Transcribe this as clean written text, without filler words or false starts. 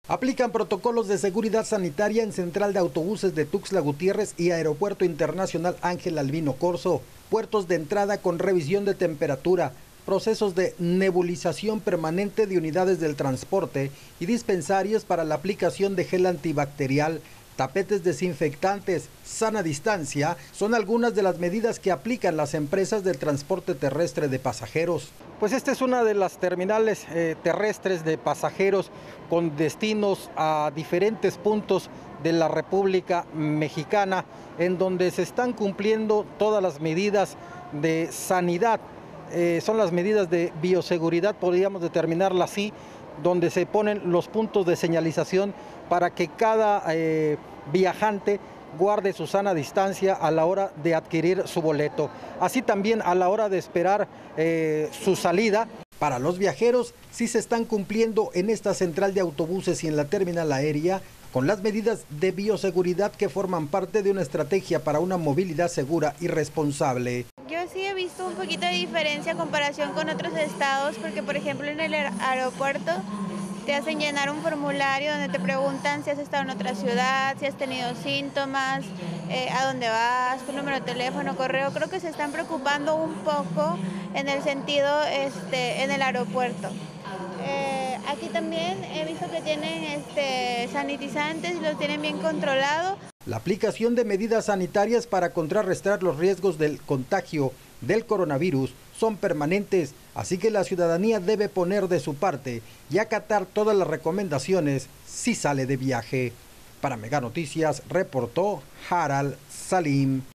Aplican protocolos de seguridad sanitaria en Central de Autobuses de Tuxtla Gutiérrez y Aeropuerto Internacional Ángel Albino Corzo. Puertos de entrada con revisión de temperatura, procesos de nebulización permanente de unidades del transporte y dispensarios para la aplicación de gel antibacterial, tapetes desinfectantes, sana distancia, son algunas de las medidas que aplican las empresas del transporte terrestre de pasajeros. Pues esta es una de las terminales terrestres de pasajeros con destinos a diferentes puntos de la República Mexicana, en donde se están cumpliendo todas las medidas de sanidad. Son las medidas de bioseguridad, podríamos determinarla así, donde se ponen los puntos de señalización para que cada viajante guarde su sana distancia a la hora de adquirir su boleto. Así también a la hora de esperar su salida. Para los viajeros sí se están cumpliendo en esta central de autobuses y en la terminal aérea con las medidas de bioseguridad que forman parte de una estrategia para una movilidad segura y responsable. Yo sí he visto un poquito de diferencia en comparación con otros estados, porque por ejemplo en el aeropuerto te hacen llenar un formulario donde te preguntan si has estado en otra ciudad, si has tenido síntomas, a dónde vas, tu número de teléfono, correo. Creo que se están preocupando un poco en el sentido en el aeropuerto. Aquí también he visto que tienen sanitizantes y los tienen bien controlados. La aplicación de medidas sanitarias para contrarrestar los riesgos del contagio del coronavirus son permanentes, así que la ciudadanía debe poner de su parte y acatar todas las recomendaciones si sale de viaje. Para Mega Noticias reportó Haral Salim.